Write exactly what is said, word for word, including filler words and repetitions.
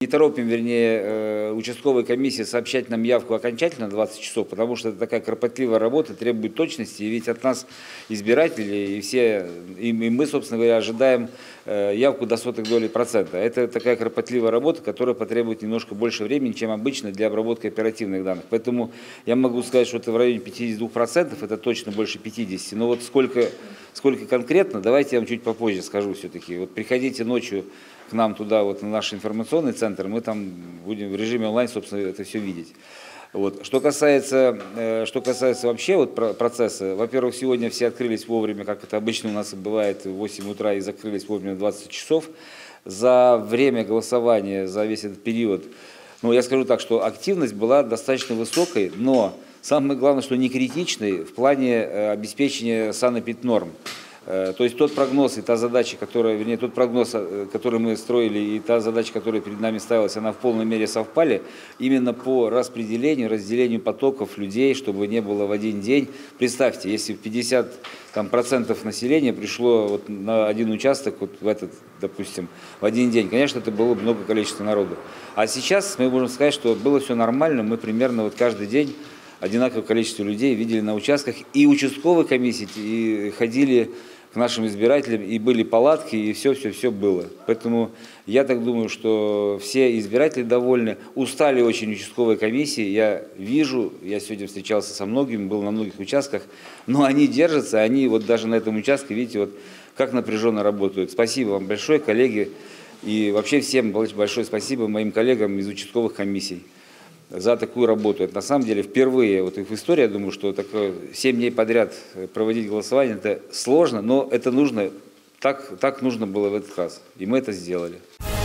торопим, вернее, участковой комиссии сообщать нам явку окончательно двадцать часов, потому что это такая кропотливая работа, требует точности, и ведь от нас избиратели, и все, и мы, собственно говоря, ожидаем явку до сотых долей процента. Это такая кропотливая работа, которая потребует немножко больше времени, чем обычно для обработки оперативных данных. Поэтому я могу сказать, что это в районе пятидесяти двух процентов, это точно больше пятидесяти. Но вот сколько, сколько конкретно, давайте я вам чуть попозже скажу все-таки. Вот приходите ночью к нам туда, вот на наш информационный центр, мы там будем в режиме онлайн, собственно, это все видеть. Вот. Что касается, э, что касается вообще вот процесса, во-первых, сегодня все открылись вовремя, как это обычно у нас бывает, в восемь утра, и закрылись вовремя в двадцать часов. За время голосования, за весь этот период, ну, я скажу так, что активность была достаточно высокой, но самое главное, что не критичной в плане э, обеспечения санэпиднорм. То есть тот прогноз и та задача, которая, вернее, тот прогноз, который мы строили, и та задача, которая перед нами ставилась, она в полной мере совпали именно по распределению, разделению потоков людей, чтобы не было в один день. Представьте, если пятьдесят там, процентов населения пришло вот на один участок, вот в этот, допустим, в один день, конечно, это было бы много количества народу. А сейчас мы можем сказать, что было все нормально, мы примерно вот каждый день одинаковое количество людей видели на участках, и участковые комиссии, и ходили к нашим избирателям, и были палатки, и все-все-все было. Поэтому я так думаю, что все избиратели довольны. Устали очень участковые комиссии, я вижу, я сегодня встречался со многими, был на многих участках, но они держатся, они вот даже на этом участке, видите, вот как напряженно работают. Спасибо вам большое, коллеги, и вообще всем большое спасибо моим коллегам из участковых комиссий за такую работу. Это на самом деле впервые вот в истории, я думаю, что такое семь дней подряд проводить голосование, это сложно, но это нужно, так, так нужно было в этот раз. И мы это сделали.